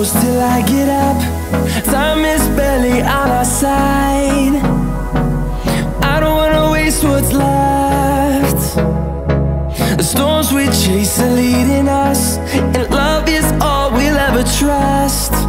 close till I get up. Time is barely on our side. I don't wanna waste what's left. The storms we chase are leading us, and love is all we'll ever trust.